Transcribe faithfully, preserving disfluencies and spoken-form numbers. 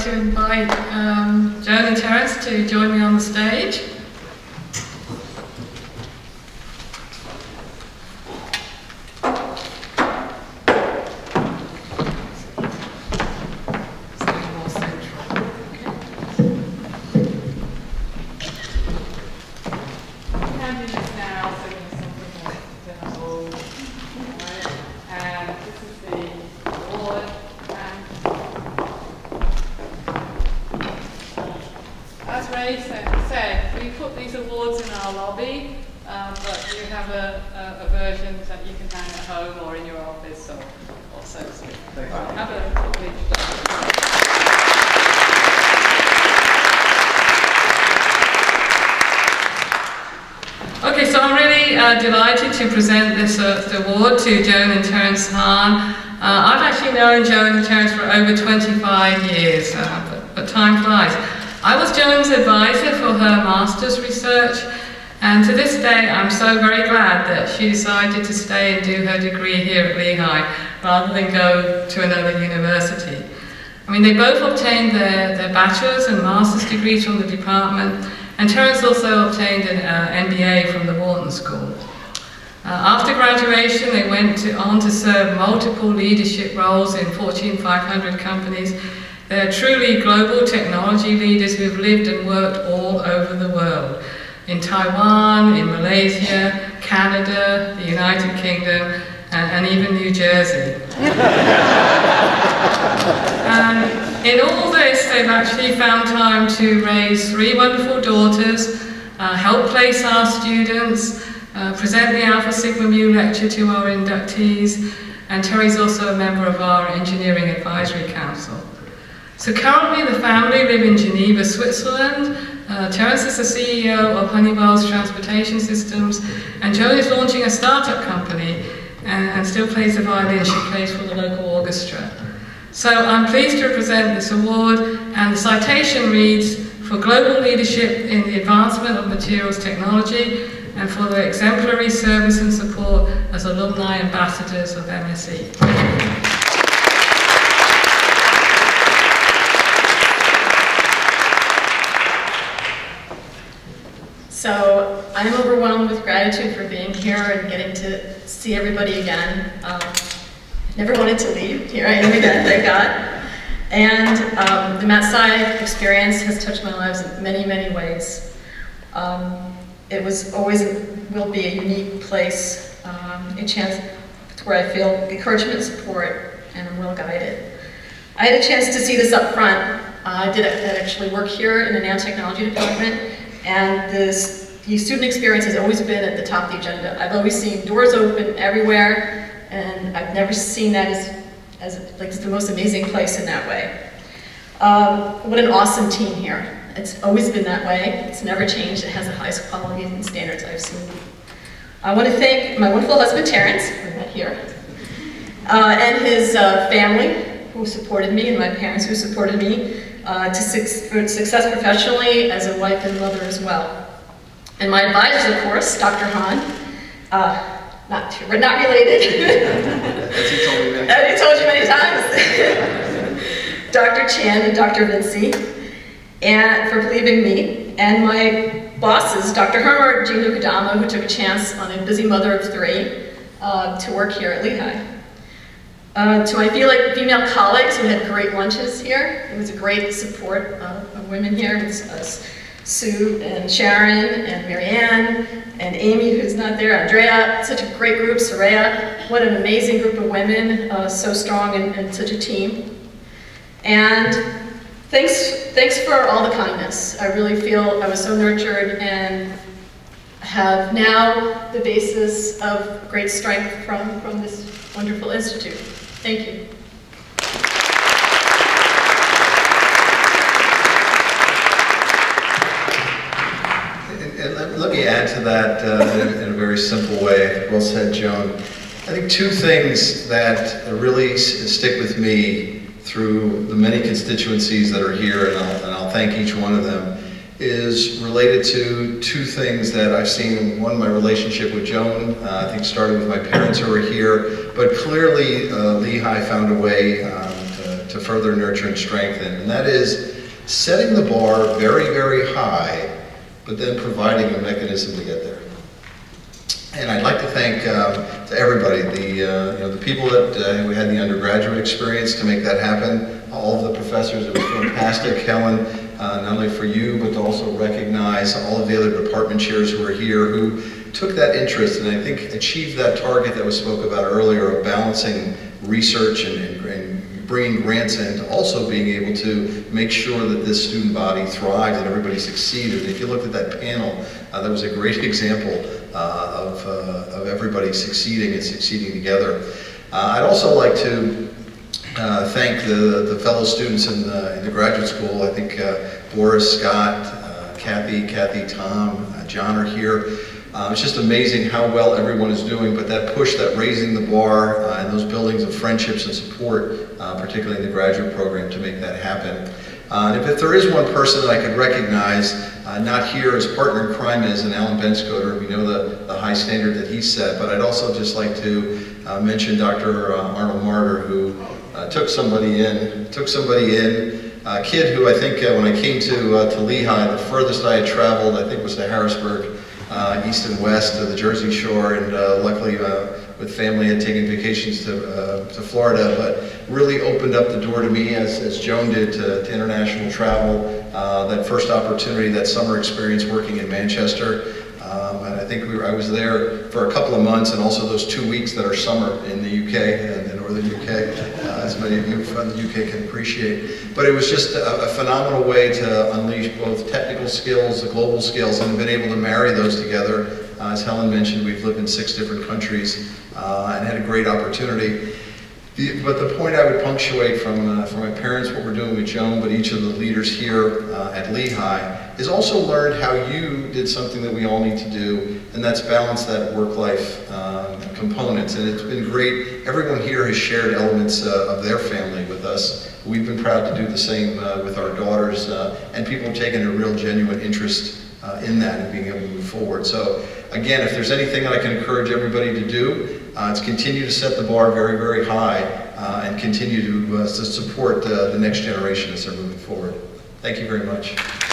to invite um, Joan and Terrence to join me on the stage. Delighted to present this uh, award to Joan and Terrence Hahn. Uh, I've actually known Joan and Terrence for over twenty-five years, uh, but, but time flies. I was Joan's advisor for her master's research, and to this day I'm so very glad that she decided to stay and do her degree here at Lehigh rather than go to another university. I mean, they both obtained their, their bachelor's and master's degrees from the department, and Terrence also obtained an uh, M B A from the Wharton School. Uh, after graduation, they went to, on to serve multiple leadership roles in Fortune five hundred companies. They're truly global technology leaders who've lived and worked all over the world. In Taiwan, in Malaysia, Canada, the United Kingdom, and, and even New Jersey. And in all this, they've actually found time to raise three wonderful daughters, uh, help place our students, Uh, present the Alpha Sigma Mu lecture to our inductees, and Terry's also a member of our Engineering Advisory Council. So currently the family live in Geneva, Switzerland. Uh, Terrence is the C E O of Honeywell's Transportation Systems, and Joan is launching a startup company and, and still plays the violin she plays for the local orchestra. So I'm pleased to present this award, and the citation reads, "For global leadership in the advancement of materials technology, and for their exemplary service and support as alumni ambassadors of M S E." So I'm overwhelmed with gratitude for being here and getting to see everybody again. Um, never wanted to leave. Here I am again, thank God. And um, the MatSci experience has touched my lives in many, many ways. Um, It was always, will be a unique place, um, a chance where I feel encouragement, support, and I'm well guided. I had a chance to see this up front. Uh, I did actually work here in the nanotechnology department, and this, the student experience has always been at the top of the agenda. I've always seen doors open everywhere, and I've never seen that as, as like the most amazing place in that way. Um, what an awesome team here. It's always been that way. It's never changed. It has the highest quality and standards I've seen. I want to thank my wonderful husband, Terrence, who's not here, uh, and his uh, family, who supported me, and my parents who supported me, uh, to su for success professionally as a wife and mother as well. And my advisors, of course, Doctor Hahn, uh, not, not related. As he told me many times. As he told you many times. Doctor Chan and Doctor Vinci. And for believing me, and my bosses, Doctor Hermer, Jean Lukadama, who took a chance on a busy mother of three uh, to work here at Lehigh. Uh, to my female colleagues who had great lunches here, it was a great support uh, of women here. It was uh, Sue and Sharon and Marianne and Amy, who's not there, Andrea, such a great group, Soraya. What an amazing group of women, uh, so strong and, and such a team. And Thanks, thanks for all the kindness. I really feel I was so nurtured and have now the basis of great strength from, from this wonderful institute. Thank you. And, and let me add to that uh, in, in a very simple way. Well said, Joan. I think two things that really stick with me through the many constituencies that are here, and I'll, and I'll thank each one of them, is related to two things that I've seen. One, my relationship with Joan, uh, I think started with my parents who were here, but clearly uh, Lehigh found a way um, to, to further nurture and strengthen, and that is setting the bar very, very high, but then providing a mechanism to get there. And I'd like to thank um, to everybody, the, uh, you know, the people that uh, we had the undergraduate experience to make that happen, all of the professors. It was fantastic, Helen, uh, not only for you, but to also recognize all of the other department chairs who are here who took that interest and I think achieved that target that was spoke about earlier of balancing research and, and, and bringing grants in to also being able to make sure that this student body thrives and everybody succeeded. If you looked at that panel, uh, that was a great example uh, of, uh, of everybody succeeding and succeeding together. Uh, I'd also like to uh, thank the, the fellow students in the, in the graduate school. I think uh, Boris, Scott, uh, Kathy, Kathy, Tom, uh, John are here. Uh, it's just amazing how well everyone is doing, but that push, that raising the bar, uh, and those buildings of friendships and support, uh, particularly in the graduate program, to make that happen. Uh, and if, if there is one person that I could recognize, uh, not here as partner in crime is, and Alan Benscoter, we know the, the high standard that he set, but I'd also just like to uh, mention Doctor Uh, Arnold Martyr, who uh, took somebody in, took somebody in, a kid who I think uh, when I came to, uh, to Lehigh, the furthest I had traveled, I think was to Harrisburg. Uh, east and west of the Jersey Shore, and uh, luckily uh, with family had taken vacations to, uh, to Florida, but really opened up the door to me, as, as Joan did, to, to international travel. Uh, that first opportunity, that summer experience working in Manchester. Um, and I think we were, I was there for a couple of months, and also those two weeks that are summer in the U K, and the northern U K, uh, as many of you from the U K can appreciate. But it was just a, a phenomenal way to unleash both technical skills, the global skills, and been able to marry those together. Uh, as Helen mentioned, we've lived in six different countries uh, and had a great opportunity. The, but the point I would punctuate from, uh, from my parents, what we're doing with Joan, but each of the leaders here uh, at Lehigh, is also learned how you did something that we all need to do, and that's balance that work-life um, components. And it's been great. Everyone here has shared elements uh, of their family with us. We've been proud to do the same uh, with our daughters, uh, and people have taken a real genuine interest uh, in that and being able to move forward. So again, if there's anything that I can encourage everybody to do, uh, it's continue to set the bar very, very high uh, and continue to, uh, to support uh, the next generation as they're moving forward. Thank you very much.